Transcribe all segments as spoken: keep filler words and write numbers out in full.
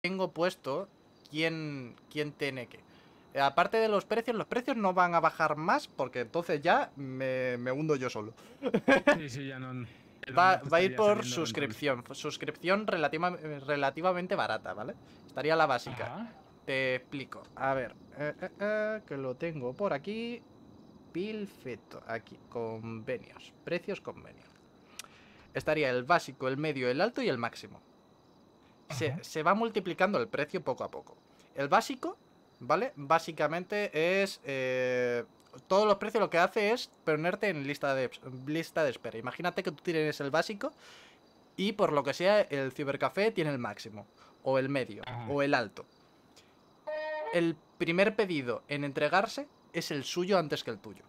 tengo puesto quién, quién tiene qué. Aparte de los precios, los precios no van a bajar más porque entonces ya me, me hundo yo solo. Sí, sí, ya no. Ya no, Va, no te va a ir estaría por saliendo rentable. suscripción. Suscripción relativa, relativamente barata, ¿vale? Estaría la básica. Ajá. Te explico. A ver, eh, eh, eh, que lo tengo por aquí. Perfecto. Aquí, convenios. Precios convenios. Estaría el básico, el medio, el alto y el máximo. Se, Ajá. se va multiplicando el precio poco a poco. El básico, ¿vale? Básicamente es... Eh, todos los precios lo que hace es ponerte en lista de, lista de espera. Imagínate que tú tienes el básico y por lo que sea el cibercafé tiene el máximo, o el medio, Ajá. o el alto. El primer pedido en entregarse es el suyo antes que el tuyo.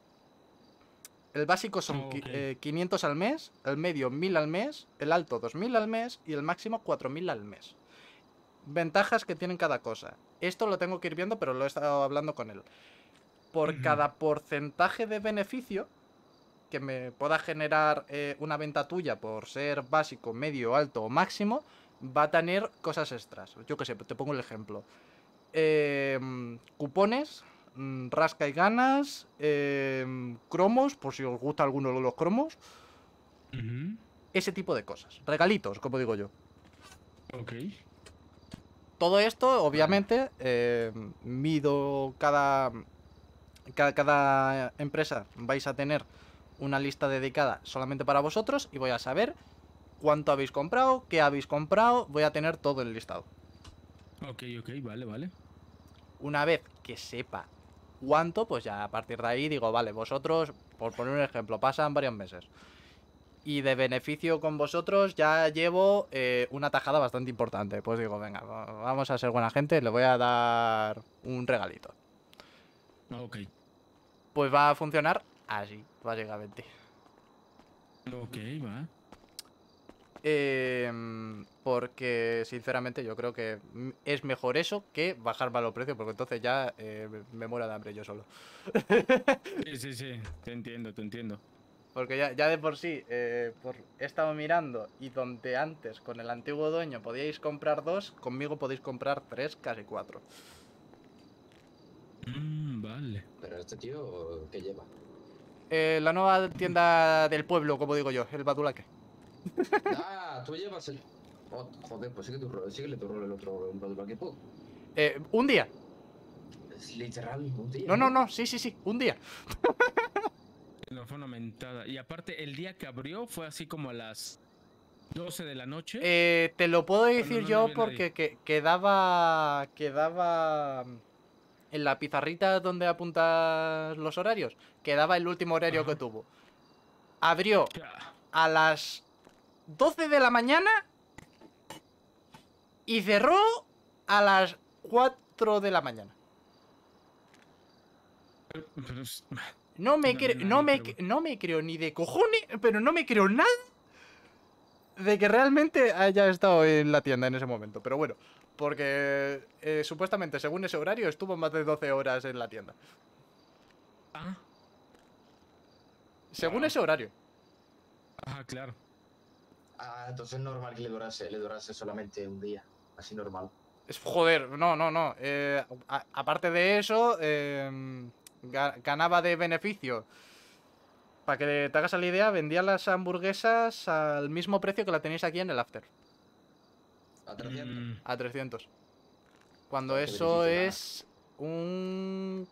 El básico son Ok. eh, quinientos al mes, el medio mil al mes, el alto dos mil al mes y el máximo cuatro mil al mes. Ventajas que tienen cada cosa. Esto lo tengo que ir viendo, pero lo he estado hablando con él. Por Ujú. cada porcentaje de beneficio que me pueda generar eh, una venta tuya por ser básico, medio, alto o máximo, va a tener cosas extras. Yo qué sé, te pongo el ejemplo. Eh, cupones, mm, rasca y ganas, eh, cromos, por si os gusta alguno de los cromos, Ujú. ese tipo de cosas. Regalitos, como digo yo. Ok. Todo esto, Vale. obviamente, eh, mido cada, cada, cada empresa. Vais a tener una lista dedicada solamente para vosotros y voy a saber cuánto habéis comprado, qué habéis comprado, voy a tener todo el listado. Ok, ok, vale, vale. Una vez que sepa cuánto, pues ya a partir de ahí digo, vale, vosotros, por poner un ejemplo, pasan varios meses. Y de beneficio con vosotros ya llevo eh, una tajada bastante importante. Pues digo, venga, vamos a ser buena gente, le voy a dar un regalito. Ok. Pues va a funcionar así, básicamente. Ok, va. Eh, porque, sinceramente, yo creo que es mejor eso que bajar mal los precios, porque entonces ya eh, me muero de hambre yo solo. Sí, sí, sí. Te entiendo, te entiendo. Porque ya, ya de por sí, eh, por, he estado mirando y donde antes con el antiguo dueño podíais comprar dos, conmigo podéis comprar tres, casi cuatro. Mm, vale. Pero este tío, ¿qué lleva? Eh, la nueva tienda del pueblo, como digo yo, el Badulaque. Ah, tú llevas el. Oh, joder, pues sigue tu rol, síguele tu rol el otro, el Badul Equipo. Eh, un día. Es literal un día, No, no, ¿no? no, sí, sí, sí, un día. No fue una mentada. Y aparte, el día que abrió fue así como a las doce de la noche, Eh, te lo puedo cuando decir no, no yo había nadie. porque que, quedaba. Quedaba. En la pizarrita donde apuntas los horarios, quedaba el último horario que Ajá. tuvo. Abrió Ya. a las doce de la mañana y cerró a las cuatro de la mañana. Pero, pero es- No me, no había cre no, nadie, me, pero bueno. no me creo ni de cojones, pero no me creo nada de que realmente haya estado en la tienda en ese momento. Pero bueno, porque eh, supuestamente según ese horario estuvo más de doce horas en la tienda. Ah, Según wow. ese horario. Ajá, claro. Ah, entonces es normal que le durase, le durase solamente un día. Así normal. Es, joder, no, no, no. Eh, a, aparte de eso, eh, ga, ganaba de beneficio. Para que te hagas la idea, vendía las hamburguesas al mismo precio que la tenéis aquí en el After. A trescientos. Mm, A trescientos. Cuando Joder, qué eso beneficio da. es un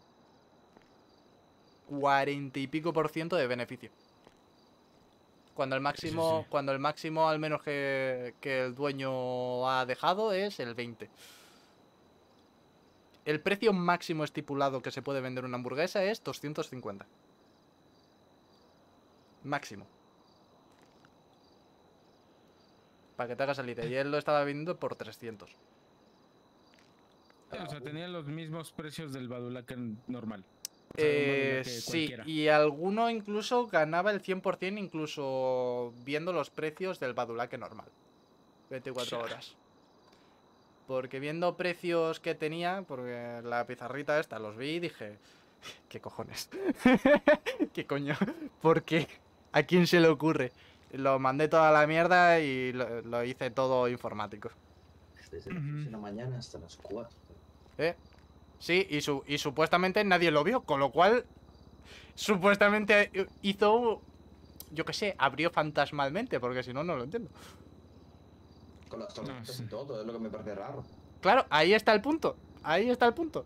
cuarenta y pico por ciento de beneficio. Cuando el sí, sí, sí. máximo, cuando el máximo al menos que, que el dueño ha dejado es el veinte. El precio máximo estipulado que se puede vender una hamburguesa es doscientos cincuenta. Máximo. Para que te hagas la idea. Y él lo estaba vendiendo por trescientos. Sí, o Ah, sea, tenía los mismos precios del Badulaque normal. O sea, de un Eh, Badulaque sí, cualquiera. y alguno incluso ganaba el cien por ciento incluso viendo los precios del Badulaque normal. veinticuatro Cha. horas. Porque viendo precios que tenía, porque la pizarrita esta los vi y dije, ¿qué cojones? ¿Qué coño? ¿Por qué? ¿A quién se le ocurre? Lo mandé toda la mierda y lo, lo hice todo informático. Desde las seis de la mañana hasta las cuatro. ¿Eh? Sí, y, su, y supuestamente nadie lo vio, con lo cual supuestamente hizo, yo qué sé, abrió fantasmalmente, porque si no, no lo entiendo. Con las No, tormentas sí. y todo, es lo que me parece raro. Claro, ahí está el punto, ahí está el punto.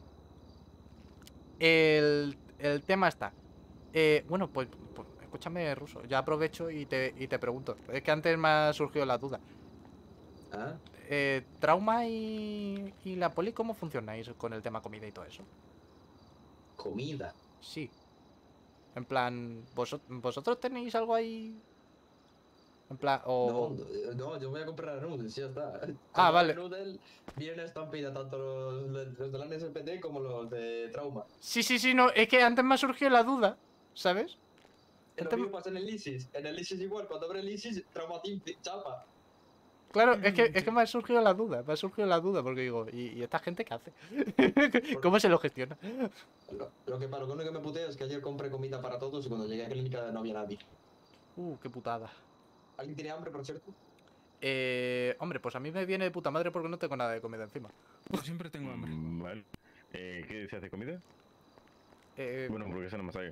El, el tema está. Eh, bueno, pues, pues escúchame, Ruso, ya aprovecho y te, y te pregunto. Es que antes me ha surgido la duda. ¿Ah? Eh, ¿Trauma y, y la poli cómo funcionáis con el tema comida y todo eso? Comida. Sí. En plan, ¿vosot- ¿vosotros tenéis algo ahí? En plan, o... No, no, no, yo voy a comprar noodles, ya está. Ah, Cuando vale. hay noodle, vienen estampida tanto los, los de la N S P T como los de Trauma. Sí, sí, sí, no, es que antes me ha surgido la duda, ¿sabes? Lo Antes me- mismo pasa en el ISIS. En el ISIS igual, cuando abre el ISIS, Trauma Team chapa. Claro, es que, es que me ha surgido la duda, me ha surgido la duda, porque digo, ¿y, y esta gente qué hace? ¿Cómo se lo gestiona? Lo, lo que para lo único que me puteo es que ayer compré comida para todos y cuando llegué a clínica no había nadie. Uh, qué putada. ¿Alguien tiene hambre, por cierto? Eh, hombre, pues a mí me viene de puta madre porque no tengo nada de comida encima. Yo siempre tengo hambre. Mm, Vale. Eh, ¿Qué se hace comida? Eh, Bueno, porque esa no me sale.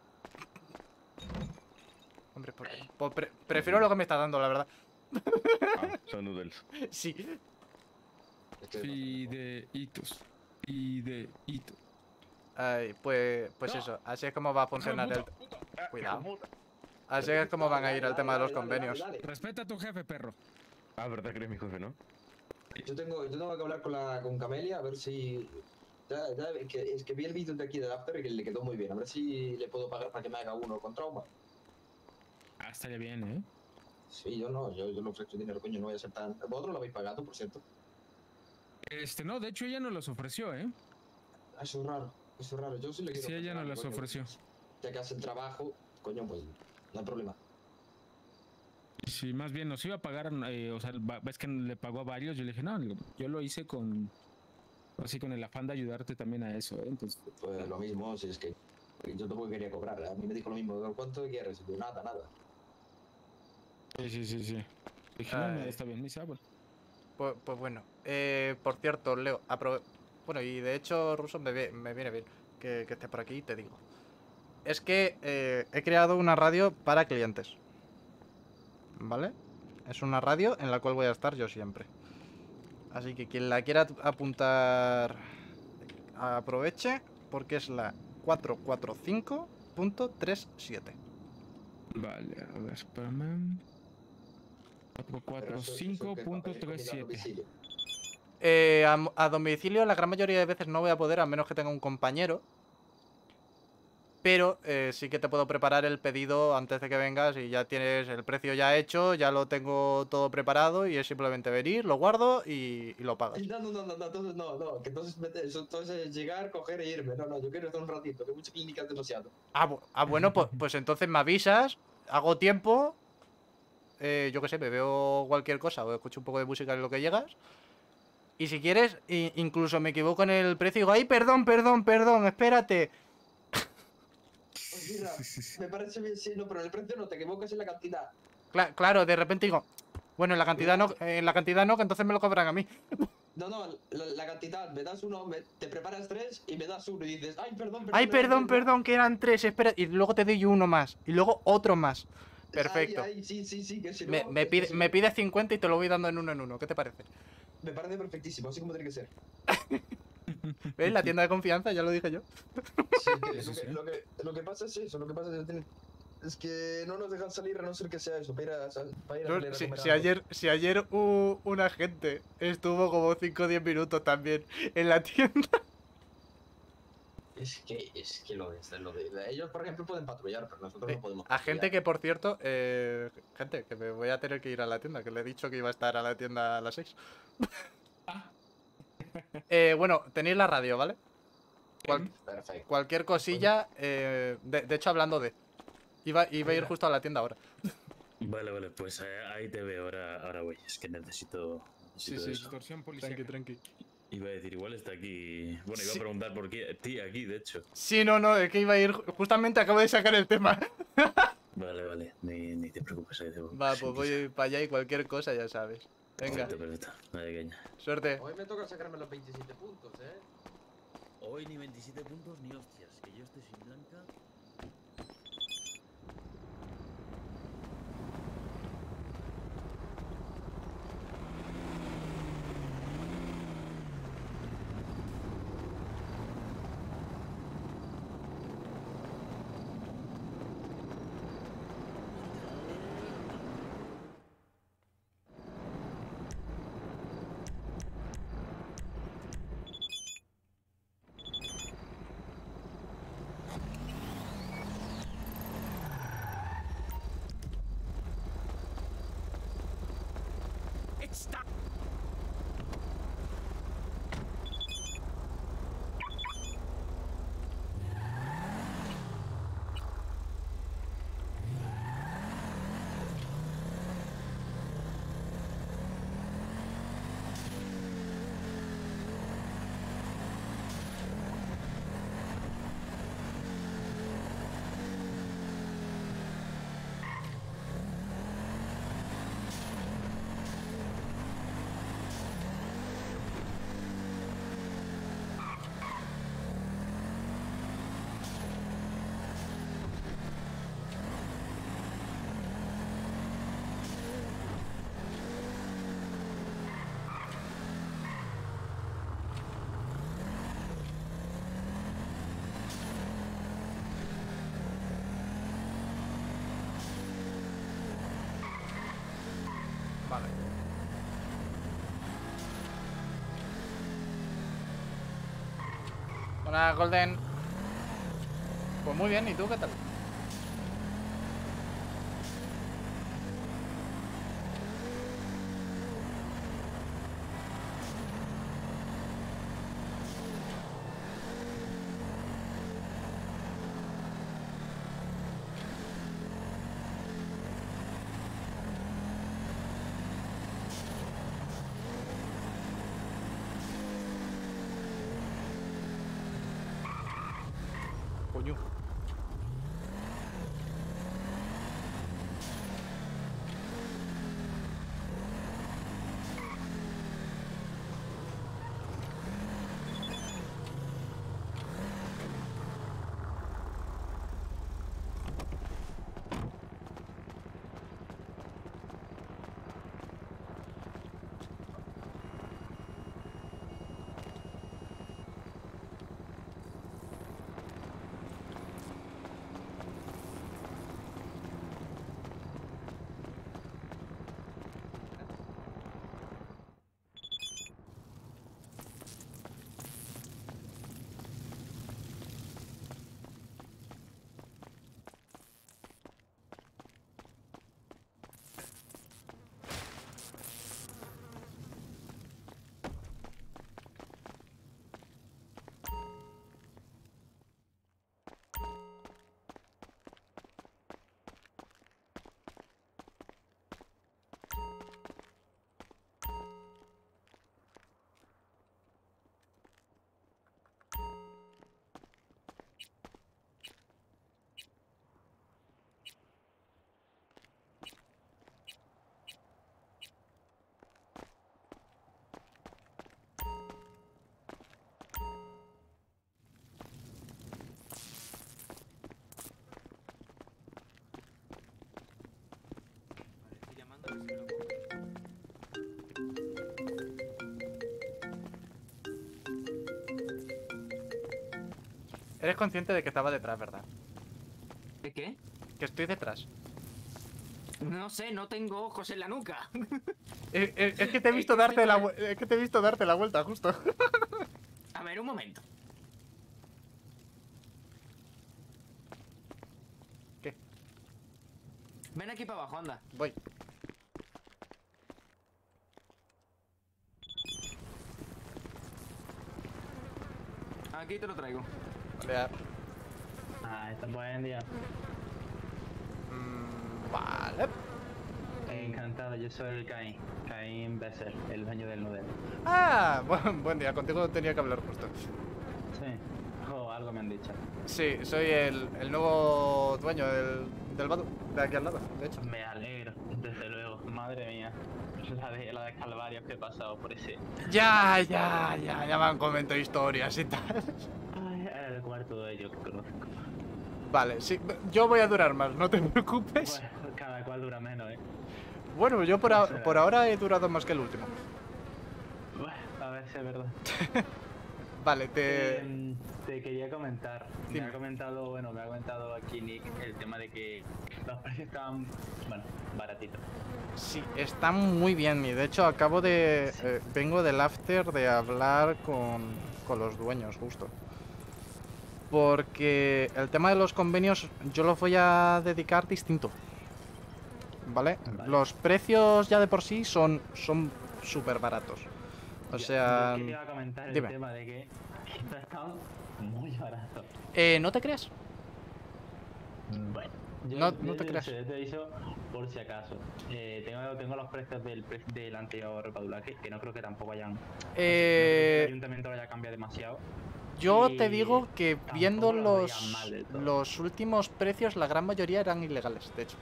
hombre, por- por- pre- prefiero lo que me está dando, la verdad. Ah, son noodles. Sí. Es que- Fideitos. Fideitos. Ay, pues, pues No. eso, así es como va a funcionar el... Puta, puta. Cuidado. Así es como van a ir al tema de los Dale, dale, convenios. dale, dale. Respeta a tu jefe, perro. Ah, verdad que eres mi jefe, ¿no? Yo tengo, yo tengo que hablar con, la, con Camelia a ver si... Ya, ya, es, que, es que vi el vídeo de aquí del After y que le quedó muy bien. A ver si le puedo pagar para que me haga uno con Trauma. Ah, estaría bien, ¿eh? Sí, yo no, yo, yo le ofrezco dinero, coño, no voy a ser tan... Vosotros lo habéis pagado, por cierto. Este, no, de hecho ella nos los ofreció, ¿eh? Ah, eso es raro, eso es raro. Yo sí le quiero Sí, ella ofrecer nos algo, las coño. ofreció. Ya que hace el trabajo, coño, pues no hay problema. Sí, más bien nos iba a pagar, eh, o sea, va- ves que le pagó a varios, yo le dije, no, yo lo hice con, así con el afán de ayudarte también a eso, ¿eh? Entonces, Pues lo mismo, si es que yo tampoco quería cobrar. A mí me dijo lo mismo, ¿cuánto quieres? Y yo, nada, nada. sí, sí, sí, sí. Dije, no, no, Ay. está bien, me dice, ah, bueno. Pues, pues bueno, eh, por cierto, Leo, aprove- bueno, y de hecho, Ruso, me, ve- me viene bien que, que estés por aquí y te digo. Es que eh, he creado una radio para clientes, ¿vale? Es una radio en la cual voy a estar yo siempre. Así que quien la quiera apuntar, aproveche, porque es la cuatro cuatro cinco punto treinta y siete. Vale, a ver, espérame. Pero cuatro eso- eso cinco que punto para pedir treinta y comida a siete. domicilio. Eh, a, a domicilio la gran mayoría de veces no voy a poder, a menos que tenga un compañero. Pero eh, sí que te puedo preparar el pedido antes de que vengas y ya tienes el precio ya hecho, ya lo tengo todo preparado y es simplemente venir, lo guardo y, y lo pagas. Ay, No, no, no, no, no, entonces no, no, que entonces, vete- eso, entonces llegar, coger e irme. No, no, yo quiero estar un ratito, que mucha clínica es demasiado. Ah, bu- ah, bueno, pues, pues entonces me avisas, hago tiempo, eh, yo qué sé, me veo cualquier cosa o escucho un poco de música en lo que llegas. Y si quieres, i- incluso me equivoco en el precio y digo, ay, perdón, perdón, perdón, espérate. Pues mira, me parece bien, sí, no, pero en el precio no, te equivocas en la cantidad. Cla- claro, de repente digo, bueno, en la cantidad no, en la cantidad no, que entonces me lo cobran a mí. No, no, la, la cantidad, me das uno, me- te preparas tres y me das uno y dices, ay, perdón, perdón. Ay, perdón, perdón, que eran tres, espera. Y luego te doy uno más. Y luego otro más. Perfecto. Ay, ay, sí, sí, sí, que si no, Me, me, que pide, si me no, pides cincuenta y te lo voy dando en uno en uno. ¿Qué te parece? me parece perfectísimo, así como tiene que ser. ¿Ves? La tienda de confianza, ya lo dije yo. Sí, que, Sí, lo, sí. que, lo, que, lo que pasa es eso, lo que pasa es que, tienen- es que no nos dejan salir a no ser que sea eso, para ir a, para ir a, Yo- salir a si, comer si algo. ayer, si ayer u- un agente estuvo como cinco o diez minutos también en la tienda. Es que, es que lo de, lo de, ellos, por ejemplo, pueden patrullar, pero nosotros Eh, no podemos A gente patrullar. que, por cierto, eh, gente, que me voy a tener que ir a la tienda, que le he dicho que iba a estar a la tienda a las seis. Ah, Eh, bueno, tenéis la radio, ¿vale? Cual- Perfecto. cualquier cosilla, eh, de, de hecho, hablando de... Iba, iba a ir Mira. justo a la tienda ahora. Vale, vale, pues eh, ahí te veo, ahora, ahora voy. Es que necesito, Sí, necesito sí. eso. extorsión policial. Tranqui, tranqui. Iba a decir, igual está aquí. Bueno, iba Sí. a preguntar por qué. Tí, aquí, de hecho. Sí, no, no, es que iba a ir... Justamente acabo de sacar el tema. Vale, vale, ni, ni te preocupes. Ahí te Va, pues voy para allá y cualquier cosa ya sabes. Venga, Perfecto, perfecto. Vale, caña. suerte. Hoy me toca sacarme los veintisiete puntos, ¿eh? Hoy ni veintisiete puntos ni hostias, que yo estoy sin blanca. Vale. Hola, Golden. Pues muy bien, ¿y tú qué tal? Coño. Eres consciente de que estaba detrás, ¿verdad? ¿De qué? Que estoy detrás. No sé, no tengo ojos en la nuca. Es, es- es que te he Es visto que darte estoy la con vu- es que te he visto darte la vuelta, justo. A ver, un momento. ¿Qué? Ven aquí para abajo, anda. Voy. Aquí te lo traigo. Vale, a- Ah, está buen día. mm, vale. Encantado, yo soy el Caín. Caín Besser, el dueño del Nudel. Ah, buen, buen día. Contigo tenía que hablar justo. Sí. Oh, algo me han dicho. Sí, soy el, el nuevo dueño del, del Badu, de aquí al lado, de hecho. Me alegro, desde luego. Madre mía. la de, la de Calvario que he pasado por ese. Ya, ya, ya, ya me han comentado historias y tal. Ay, era el cuarto de ellos que conozco. Vale, sí, yo voy a durar más, no te preocupes. Bueno, cada cual dura menos, ¿eh? Bueno, yo por, no a- será. por ahora he durado más que el último. Bueno, a ver si es verdad. Vale, te... Em, te quería comentar. Me Dime. ha comentado, bueno, me ha comentado aquí Nick el tema de que los precios estaban, bueno, baratitos. Sí, está muy bien y de hecho acabo de... eh, vengo del after de hablar con, con los dueños, justo. Porque el tema de los convenios yo los voy a dedicar distinto. ¿Vale? Vale. Los precios ya de por sí son son súper baratos. O Yo- sea... yo quería comentar el dime. tema de que estos están muy baratos. Eh, ¿no te creas? Bueno, yo, No- yo no te te creas. Te he dicho por si acaso. Eh, tengo, tengo los precios del, pre- del anterior repadulaje, que no creo que tampoco hayan. No sé, Eh, el ayuntamiento lo haya cambiado demasiado. Yo y te digo que tampoco viendo lo veía los, mal del todo. los últimos precios, la gran mayoría eran ilegales, de hecho.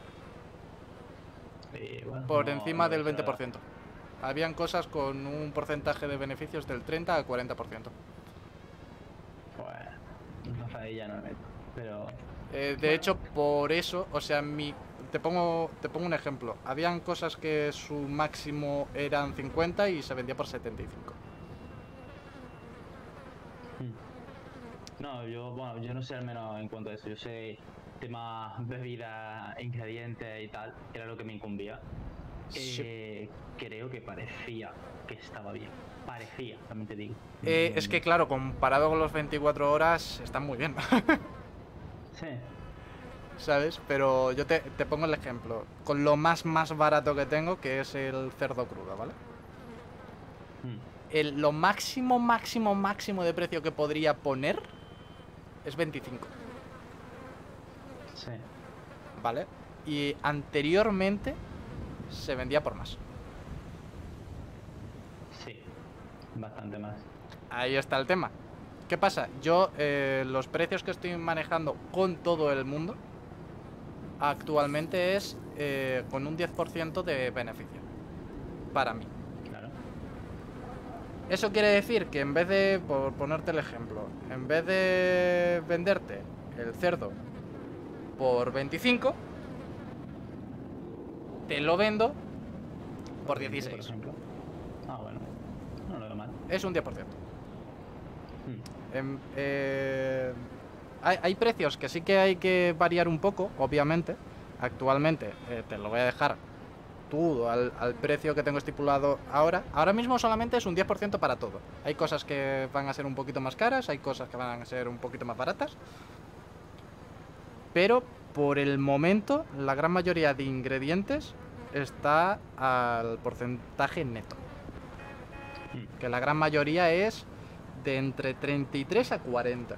Eh, bueno, Por no- encima no del he hecho veinte por nada. ciento. Habían cosas con un porcentaje de beneficios del treinta a cuarenta por ciento. Pues, no sé, ahí ya no me meto. Pero. Eh, de hecho, por eso, o sea, mi, te, pongo, te pongo un ejemplo. Habían cosas que su máximo eran cincuenta y se vendía por setenta y cinco. hmm. No, yo, bueno, yo no sé al menos en cuanto a eso. Yo sé tema bebida, ingredientes y tal, que era lo que me incumbía. Sí. Eh, creo que parecía que estaba bien. Parecía, también te digo. Eh, es que claro, comparado con los veinticuatro horas, están muy bien. Sí. ¿Sabes? Pero yo te, te pongo el ejemplo. Con lo más más barato que tengo, que es el cerdo crudo, ¿vale? Hmm. El, lo máximo, máximo, máximo de precio que podría poner es veinticinco, Sí. ¿vale? Y anteriormente se vendía por más. Sí. Bastante más. Ahí está el tema. ¿Qué pasa? Yo, eh, los precios que estoy manejando con todo el mundo actualmente es eh, con un diez por ciento de beneficio. Para mí. Claro. Eso quiere decir que en vez de, por ponerte el ejemplo, en vez de venderte el cerdo por veinticinco, te lo vendo por veinte, dieciséis. Por ejemplo. Ah, bueno. No lo veo mal. Es un diez por ciento. Hmm. Em, eh, hay, hay precios que sí que hay que variar un poco, obviamente. Actualmente eh, te lo voy a dejar todo al, al precio que tengo estipulado ahora. Ahora mismo solamente es un diez por ciento para todo. Hay cosas que van a ser un poquito más caras, hay cosas que van a ser un poquito más baratas. Pero por el momento, la gran mayoría de ingredientes está al porcentaje neto. Hmm. Que la gran mayoría es de entre treinta y tres a cuarenta.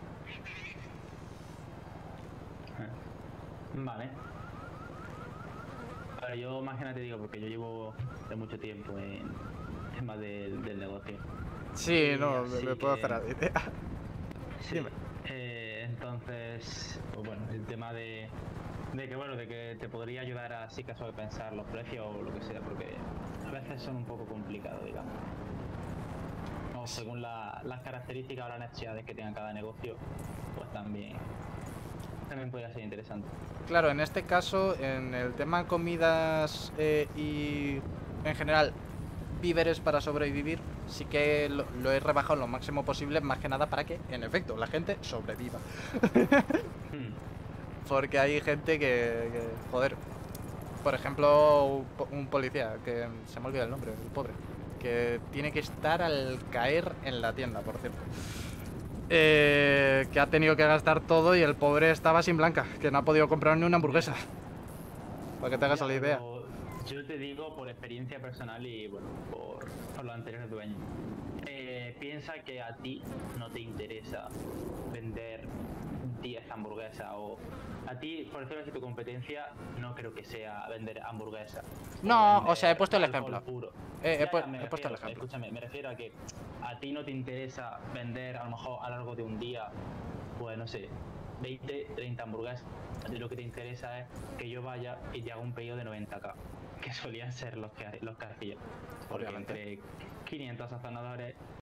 Vale. Ahora, yo más que nada te digo, porque yo llevo de mucho tiempo en temas del, del negocio. Sí, Sí, no, me, así me puedo que- hacer a la idea. Sí. Dime. Eh, entonces, pues bueno, el tema de, de que bueno, de que te podría ayudar a sí caso de pensar los precios o lo que sea, porque a veces son un poco complicados, digamos. O según la- las características o las necesidades que tenga cada negocio, pues también, también podría ser interesante. Claro, en este caso, en el tema comidas eh, y en general víveres para sobrevivir, sí que lo, lo he rebajado lo máximo posible, más que nada para que, en efecto, la gente sobreviva. Hmm. Porque hay gente que, que, joder, por ejemplo, un, po- un policía, que se me olvida el nombre, el pobre, que tiene que estar al caer en la tienda, por cierto. Eh, que ha tenido que gastar todo y el pobre estaba sin blanca, que no ha podido comprar ni una hamburguesa. Para que te hagas Ya, la idea. pero yo te digo por experiencia personal y bueno, por, por los anteriores dueños. Eh, piensa que a ti no te interesa vender diez hamburguesas o a ti, por decirlo así, tu competencia no creo que sea vender hamburguesas. No, vender o sea, he puesto el alcohol ejemplo. puro. Eh, he Ya, pu- ya, me he puesto el refiero, ejemplo. Escúchame, me refiero a que a ti no te interesa vender a lo mejor a lo largo de un día, pues no sé, veinte, treinta hamburguesas. A ti lo que te interesa es que yo vaya y te haga un pedido de noventa k. que solían ser los que los castillos. Porque Obviamente. entre quinientos sazonadores